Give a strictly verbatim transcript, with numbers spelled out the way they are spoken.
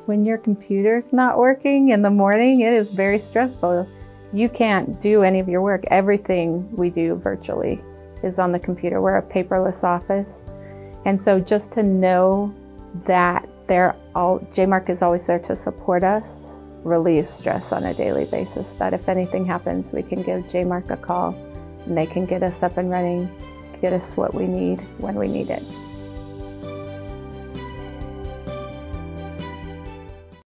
When your computer's not working in the morning, it is very stressful. You can't do any of your work. Everything we do virtually is on the computer. We're a paperless office. And so just to know that they're all, J MARK is always there to support us, relieves stress on a daily basis, that if anything happens, we can give J MARK a call and they can get us up and running, get us what we need when we need it.